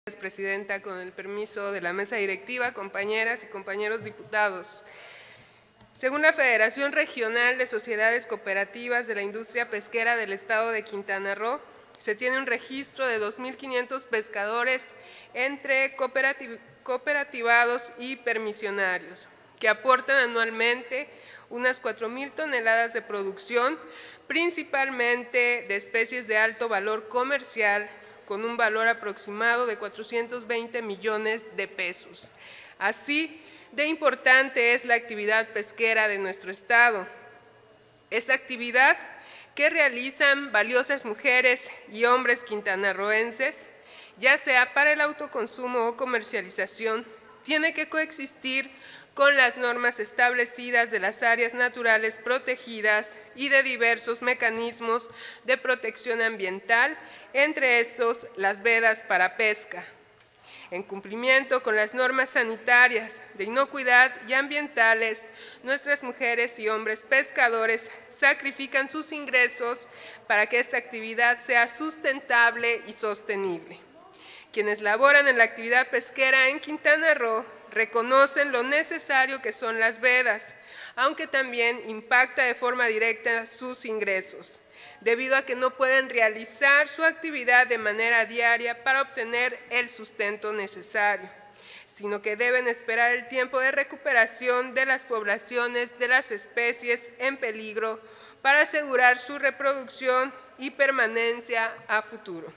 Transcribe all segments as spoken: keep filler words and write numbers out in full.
Gracias, Presidenta. Con el permiso de la mesa directiva, compañeras y compañeros diputados. Según la Federación Regional de Sociedades Cooperativas de la Industria Pesquera del Estado de Quintana Roo, se tiene un registro de dos mil quinientos pescadores entre cooperativ cooperativados y permisionarios, que aportan anualmente unas cuatro mil toneladas de producción, principalmente de especies de alto valor comercial, con un valor aproximado de cuatrocientos veinte millones de pesos. Así de importante es la actividad pesquera de nuestro estado. Esa actividad que realizan valiosas mujeres y hombres quintanarroenses, ya sea para el autoconsumo o comercialización, tiene que coexistir con las normas establecidas de las áreas naturales protegidas y de diversos mecanismos de protección ambiental, entre estos las vedas para pesca. En cumplimiento con las normas sanitarias, de inocuidad y ambientales, nuestras mujeres y hombres pescadores sacrifican sus ingresos para que esta actividad sea sustentable y sostenible. Quienes laboran en la actividad pesquera en Quintana Roo reconocen lo necesario que son las vedas, aunque también impacta de forma directa sus ingresos, debido a que no pueden realizar su actividad de manera diaria para obtener el sustento necesario, sino que deben esperar el tiempo de recuperación de las poblaciones de las especies en peligro para asegurar su reproducción y permanencia a futuro.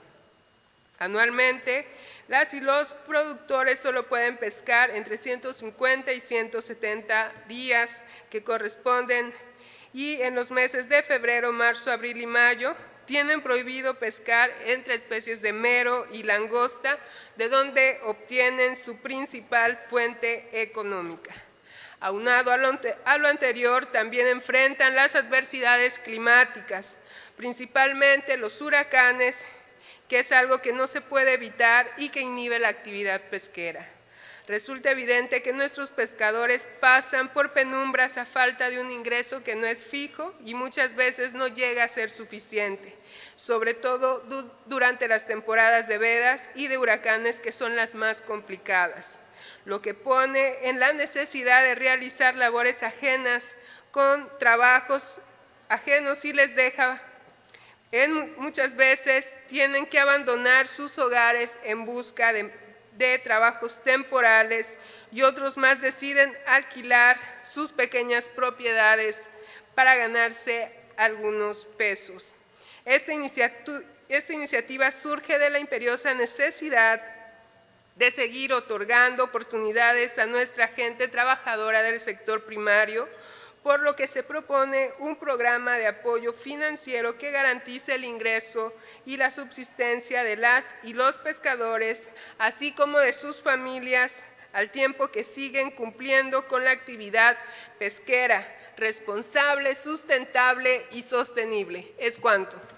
Anualmente, las y los productores solo pueden pescar entre ciento cincuenta y ciento setenta días que corresponden, y en los meses de febrero, marzo, abril y mayo tienen prohibido pescar entre especies de mero y langosta, de donde obtienen su principal fuente económica. Aunado a lo, a lo anterior, también enfrentan las adversidades climáticas, principalmente los huracanes, que es algo que no se puede evitar y que inhibe la actividad pesquera. Resulta evidente que nuestros pescadores pasan por penumbras a falta de un ingreso que no es fijo y muchas veces no llega a ser suficiente, sobre todo du durante las temporadas de vedas y de huracanes, que son las más complicadas, lo que pone en la necesidad de realizar labores ajenas con trabajos ajenos y les deja En, muchas veces tienen que abandonar sus hogares en busca de, de trabajos temporales, y otros más deciden alquilar sus pequeñas propiedades para ganarse algunos pesos. Esta, iniciativa, esta iniciativa surge de la imperiosa necesidad de seguir otorgando oportunidades a nuestra gente trabajadora del sector primario, por lo que se propone un programa de apoyo financiero que garantice el ingreso y la subsistencia de las y los pescadores, así como de sus familias, al tiempo que siguen cumpliendo con la actividad pesquera responsable, sustentable y sostenible. Es cuanto.